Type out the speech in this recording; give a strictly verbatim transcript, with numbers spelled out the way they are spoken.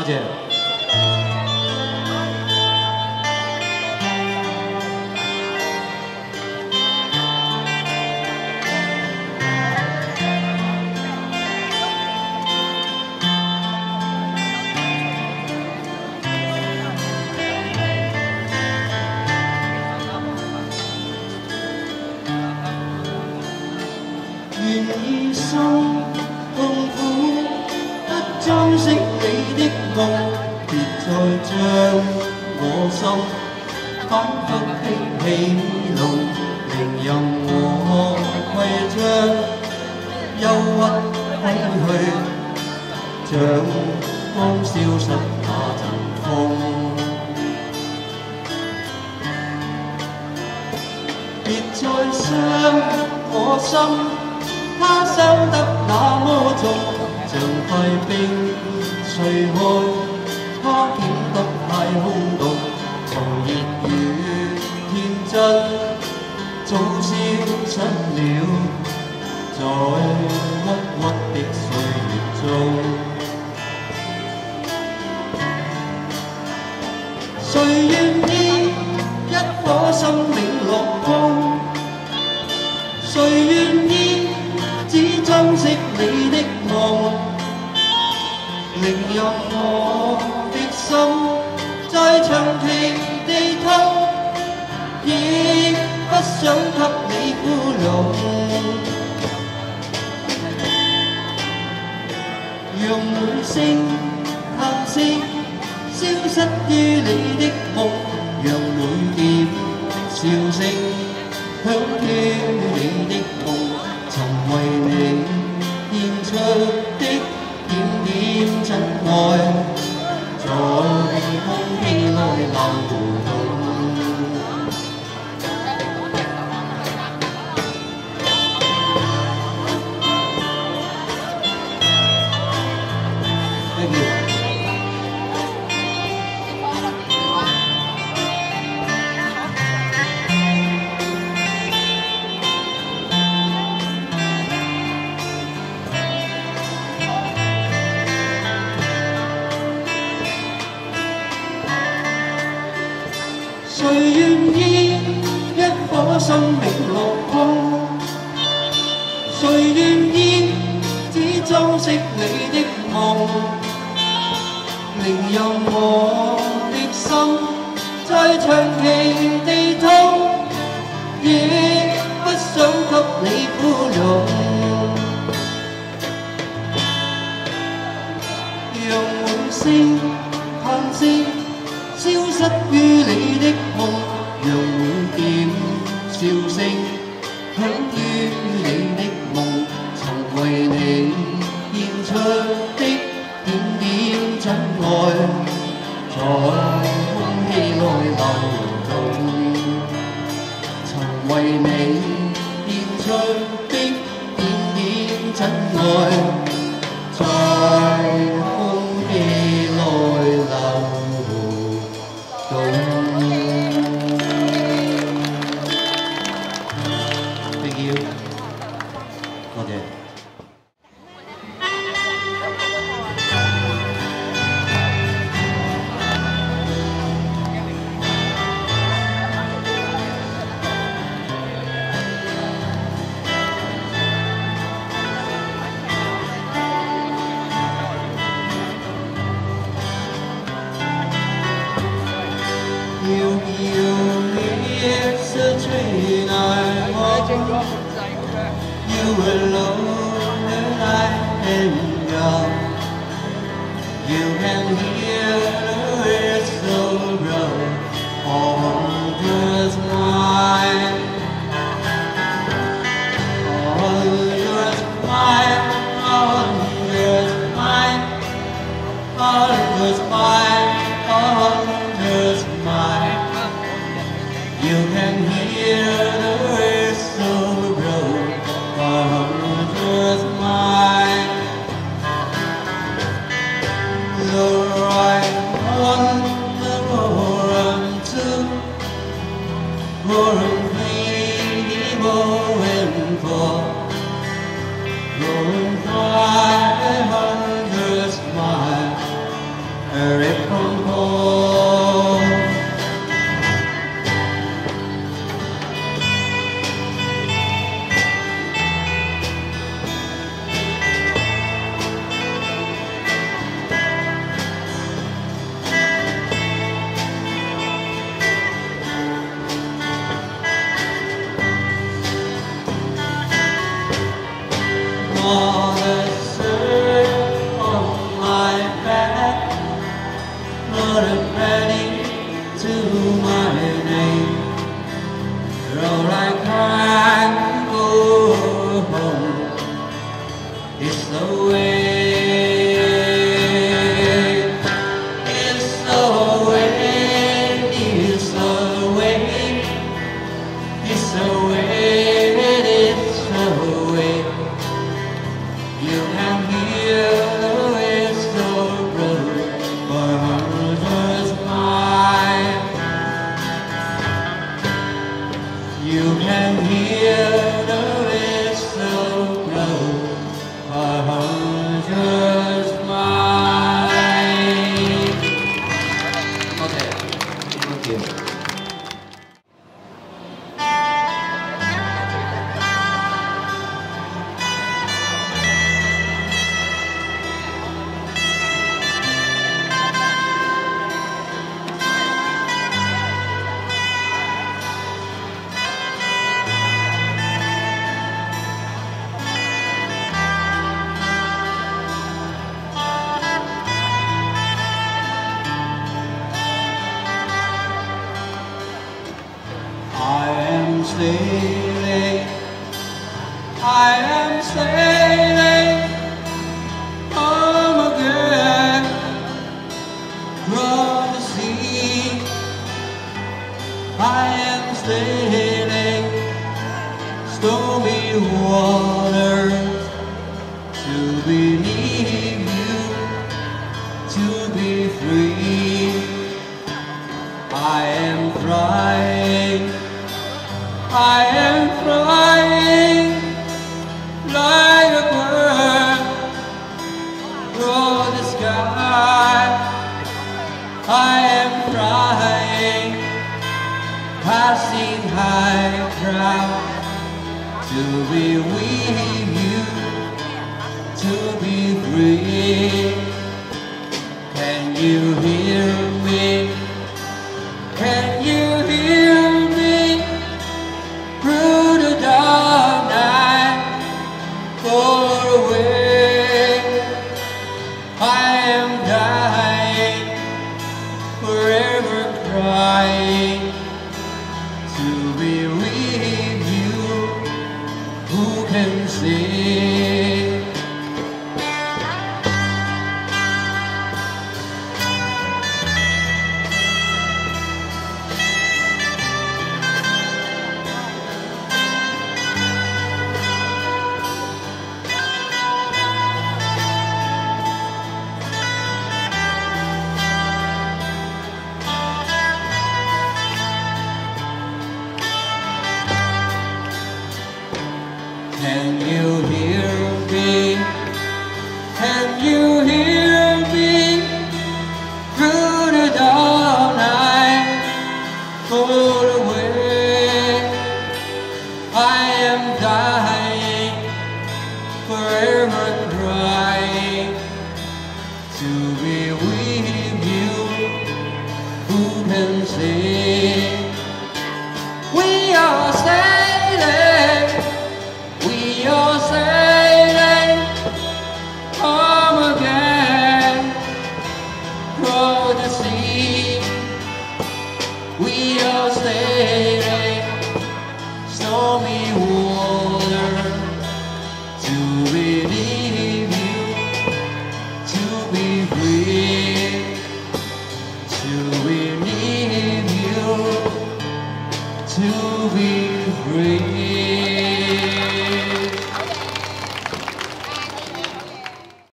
谢。 願以心痛苦，不裝飾你的夢，別再將我心反覆的戲弄，令任我攜將憂鬱揮去，像剛消失那陣風。別再傷我心。 他傷得那麼重，像塊冰碎開，他顯得太空洞。從熱與天真早消失了，在鬱鬱的歲月中。誰願意一顆生命落空？誰願意？ 只珍惜你的夢，寧任我的心再長期地痛，亦不想給你孤獨。讓每聲嘆息消失於你的夢，讓每點笑聲響於你的夢。 曾為你獻出的點點真愛，在空氣內流動。Thank you. 誰願意一顆生命落空？誰願意只裝飾你的夢？寧任我的心再長期地痛，亦不想給你孤獨。讓每聲嘆息。 消失於你的夢，讓每點笑聲響於你的夢，曾為你獻出的點點真愛，在空氣內流動。曾為你獻出的點點真愛，在空氣內流動。 Thank you， 多謝。遙遙夜色吹來我。 You alone and I am gone. You can hear the whistle blow on yours mine. On yours mine, on yours mine, on yours mine, on yours mine. You can hear the whistle blow. Mine. The sailing, I am sailing home again, across the sea. I am sailing stormy waters to believe you, to be free. I am flying, I am flying like a bird through the sky. I am flying, passing high clouds to be with you, to be free. Can you hear me? Can you hear me through the dark night? Far away, I am dying, forever crying to be with you. Who can say? Can you hear me? Can you hear